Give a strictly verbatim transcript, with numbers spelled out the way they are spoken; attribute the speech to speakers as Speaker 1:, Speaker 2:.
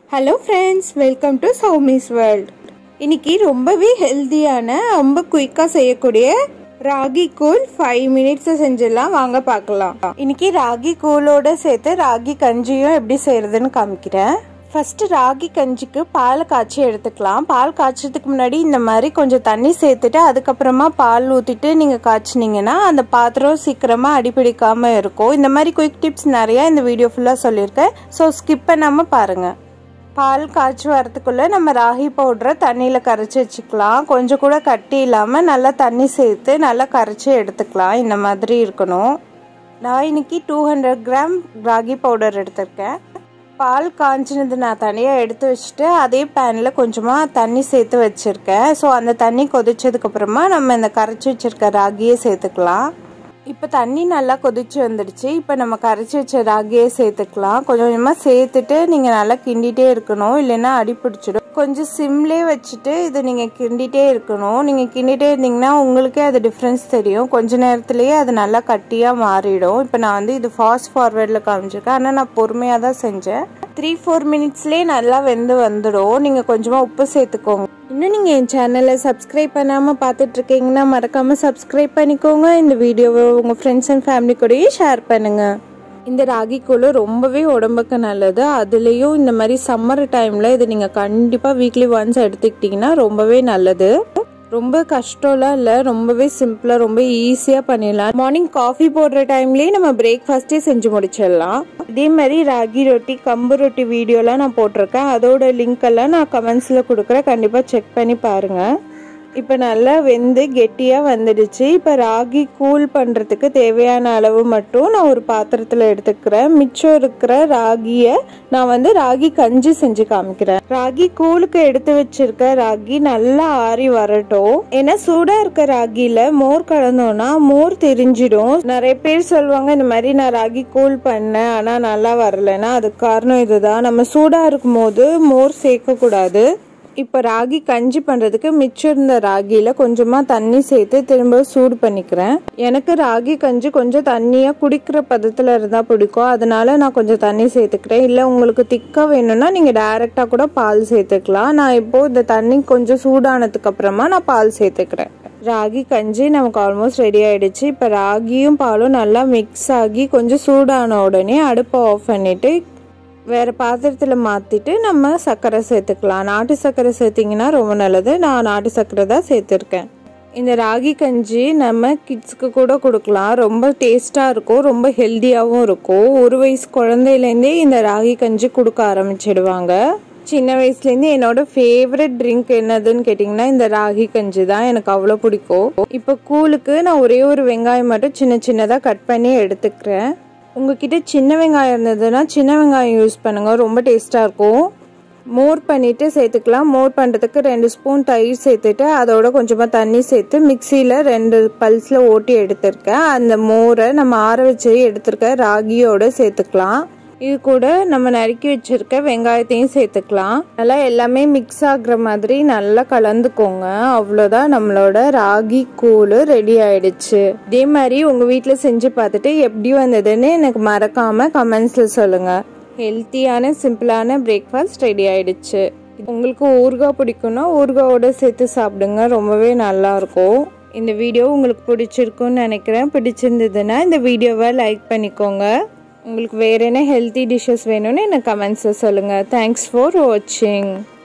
Speaker 1: Hello friends, welcome to Saumi's World. இன்னைக்கு ரொம்பவே ஹெல்தியான ரொம்ப குயிக்கா செய்யக்கூடிய ராகி கூல் five minutes செஞ்சிடலாம் வாங்க பார்க்கலாம். இன்னைக்கு ராகி கூலோட சேர்த்து ராகி கஞ்சியும் எப்படி செய்யறதுன்னு காமிக்கிறேன். ஃபர்ஸ்ட் ராகி கஞ்சிக்கு பால் காய்ச்சி எடுத்துக்கலாம். பால் காய்ச்சறதுக்கு முன்னாடி இந்த மாதிரி கொஞ்சம் தண்ணி சேர்த்துட்டு அதுக்கப்புறமா பால் ஊத்திட்டு நீங்க காய்ச்சினீங்கன்னா அந்த பாத்திரம் சீக்கிரமா அடிபிடிக்காம இருக்கும். இந்த மாதிரி குயிக் டிப்ஸ் நிறைய இந்த வீடியோ ஃபுல்லா சொல்லியிருக்கேன். ஸோ ஸ்கிப் பண்ணாம பாருங்க. பால் காய்ச்சி வரதுக்குள்ள நம்ம ராகி பவுடரை தண்ணியில் கரைச்சி வச்சுக்கலாம். கொஞ்சம் கூட கட்டி இல்லாமல் நல்லா தண்ணி சேர்த்து நல்லா கரைச்சி எடுத்துக்கலாம். இந்த மாதிரி இருக்கணும். நான் இன்னைக்கு two hundred gram ragi powder எடுத்திருக்கேன். பால் காய்ச்சினது நான் தனியாக எடுத்து வச்சுட்டு அதே பேனில் கொஞ்சமாக தண்ணி சேர்த்து வச்சுருக்கேன். ஸோ அந்த தண்ணி கொதிச்சதுக்கப்புறமா நம்ம இந்த கரைச்சி வச்சுருக்க ராகியை சேர்த்துக்கலாம். இப்போ தண்ணி நல்லா கொதிச்சு வந்துடுச்சு. இப்போ நம்ம கரைச்சி வச்ச ராகியை சேர்த்துக்கலாம். கொஞ்சம் கொஞ்சமாக சேர்த்துட்டு நீங்கள் நல்லா கிண்டிகிட்டே இருக்கணும், இல்லைன்னா அடி பிடிச்சிடும். கொஞ்சம் சிம்லே வச்சுட்டு இதை நீங்கள் கிண்டிகிட்டே இருக்கணும். நீங்கள் கிண்டிகிட்டே இருந்தீங்கன்னா உங்களுக்கே அது டிஃப்ரென்ஸ் தெரியும். கொஞ்ச நேரத்துலேயே அது நல்லா கட்டியாக மாறிடும். இப்போ நான் வந்து இது ஃபாஸ்ட் ஃபார்வேர்டில் காமிச்சிருக்கேன், ஆனால் நான் பொறுமையாக தான் செஞ்சேன். த்ரீ ஃபோர் மினிட்ஸ்லேயே நல்லா வெந்து வந்துடும். நீங்கள் கொஞ்சமாக உப்பு சேர்த்துக்கோங்க. இன்னும் நீங்கள் என் சேனலை சப்ஸ்கிரைப் பண்ணாமல் பார்த்துட்ருக்கீங்கன்னா மறக்காமல் சப்ஸ்கிரைப் பண்ணிக்கோங்க. இந்த வீடியோவை உங்கள் ஃப்ரெண்ட்ஸ் அண்ட் ஃபேமிலி கூடயே ஷேர் பண்ணுங்கள். இந்த ராகி கூழ் ரொம்பவே உடம்புக்கு நல்லது. அதுலேயும் இந்த மாதிரி சம்மர் டைமில் இது நீங்கள் கண்டிப்பாக வீக்லி ஒன்ஸ் எடுத்துக்கிட்டிங்கன்னா ரொம்பவே நல்லது. ரொம்ப கஷ்டம்லாம் இல்லை, ரொம்பவே சிம்பிளாக ரொம்ப ஈஸியாக பண்ணிடலாம். மார்னிங் காஃபி போடுற டைம்லேயே நம்ம பிரேக்ஃபாஸ்ட்டே செஞ்சு முடிச்சிடலாம். இதே மாதிரி ராகி ரொட்டி கம்பு ரொட்டி வீடியோலாம் நான் போட்டிருக்கேன். அதோட லிங்க் எல்லாம் நான் கமெண்ட்ஸில் கொடுக்குறேன், கண்டிப்பாக செக் பண்ணி பாருங்கள். இப்போ நல்லா வெந்து கெட்டியாக வந்துடுச்சு. இப்போ ராகி கூல் பண்ணுறதுக்கு தேவையான அளவு மட்டும் நான் ஒரு பாத்திரத்தில் எடுத்துக்கிறேன். மிச்சம் இருக்கிற ராகியை நான் வந்து ராகி கஞ்சி செஞ்சு காமிக்கிறேன். ராகி கூலுக்கு எடுத்து வச்சிருக்க ராகி நல்லா ஆறி வரட்டும். ஏன்னா சூடாக இருக்க ராகியில் மோர் கலந்தோன்னா மோர் தெரிஞ்சிடும். நிறைய பேர் சொல்லுவாங்க இந்த மாதிரி நான் ராகி கூல் பண்ணேன் ஆனால் நல்லா வரலைன்னா அதுக்கு காரணம் இதுதான். நம்ம சூடாக இருக்கும் போது மோர் சேர்க்கக்கூடாது. இப்போ ராகி கஞ்சி பண்ணுறதுக்கு மிச்சம் இருந்த ராகியில் கொஞ்சமாக தண்ணி சேர்த்து திரும்ப சூடு பண்ணிக்கிறேன். எனக்கு ராகி கஞ்சி கொஞ்சம் தண்ணியாக குடிக்கிற பதத்தில் இருந்தால் பிடிக்கும், அதனால நான் கொஞ்சம் தண்ணி சேர்த்துக்கிறேன். இல்லை உங்களுக்கு திக்காக வேணும்னா நீங்கள் டைரெக்டாக கூட பால் சேர்த்துக்கலாம். நான் இப்போது இந்த தண்ணி கொஞ்சம் சூடானதுக்கு அப்புறமா நான் பால் சேர்த்துக்கிறேன். ராகி கஞ்சி நமக்கு ஆல்மோஸ்ட் ரெடி ஆகிடுச்சு. இப்போ ராகியும் பாலும் நல்லா மிக்ஸ் ஆகி கொஞ்சம் சூடான உடனே அடுப்பை ஆஃப் பண்ணிவிட்டு வேறு பாத்திரத்தில் மாற்றிட்டு நம்ம சர்க்கரை சேர்த்துக்கலாம். நாட்டு சர்க்கரை சேர்த்திங்கன்னா ரொம்ப நல்லது. நான் நாட்டு சர்க்கரை தான் சேர்த்துருக்கேன். இந்த ராகி கஞ்சி நம்ம கிட்ஸுக்கு கூட கொடுக்கலாம். ரொம்ப டேஸ்ட்டாக இருக்கும், ரொம்ப ஹெல்த்தியாகவும் இருக்கும். ஒரு வயசு குழந்தையிலேருந்தே இந்த ராகி கஞ்சி கொடுக்க ஆரம்பிச்சிடுவாங்க. சின்ன வயசுலேருந்து என்னோட ஃபேவரட் ட்ரிங்க் என்னதுன்னு கேட்டிங்கன்னா இந்த ராகி கஞ்சி தான். எனக்கு அவ்வளோ பிடிக்கும். இப்போ கூலுக்கு நான் ஒரே ஒரு வெங்காயம் மட்டும் சின்ன சின்னதாக கட் பண்ணி எடுத்துக்கிறேன். உங்ககிட்ட சின்ன வெங்காயம் இருந்ததுன்னா சின்ன வெங்காயம் யூஸ் பண்ணுங்கள், ரொம்ப டேஸ்ட்டாக இருக்கும். மோர் பண்ணிவிட்டு சேர்த்துக்கலாம். மோர் பண்ணுறதுக்கு ரெண்டு ஸ்பூன் தயிர் சேர்த்துட்டு அதோட கொஞ்சமாக தண்ணி சேர்த்து மிக்சியில் ரெண்டு பல்ஸில் ஓட்டி எடுத்துருக்கேன். அந்த மோரை நம்ம ஆற வச்சு எடுத்துருக்க ராகியோடு சேர்த்துக்கலாம். இது கூட நம்ம நறுக்கி வச்சிருக்க வெங்காயத்தையும் சேர்த்துக்கலாம். நல்லா எல்லாமே மிக்ஸ் ஆகுற மாதிரி நல்லா கலந்துக்கோங்க. அவ்வளோதான், நம்மளோட ராகி கூழ் ரெடி ஆயிடுச்சு. இதே மாதிரி உங்கள் வீட்டில் செஞ்சு பார்த்துட்டு எப்படி வந்ததுன்னு எனக்கு மறக்காமல் கமெண்ட்ஸில் சொல்லுங்கள். ஹெல்த்தியான சிம்பிளான பிரேக்ஃபாஸ்ட் ரெடி ஆயிடுச்சு. உங்களுக்கு ஊறுகாய் பிடிக்கும்னா ஊறுகாயோட சேர்த்து சாப்பிடுங்க, ரொம்பவே நல்லாயிருக்கும். இந்த வீடியோ உங்களுக்கு பிடிச்சிருக்குன்னு நினைக்கிறேன். பிடிச்சிருந்ததுன்னா இந்த வீடியோவை லைக் பண்ணிக்கோங்க. உங்களுக்கு வேறு என்ன ஹெல்த்தி டிஷ்ஷஸ் வேணும்னு எனக்கு கமெண்ட்ஸில் சொல்லுங்கள். தேங்க்ஸ் ஃபார் வாட்சிங்.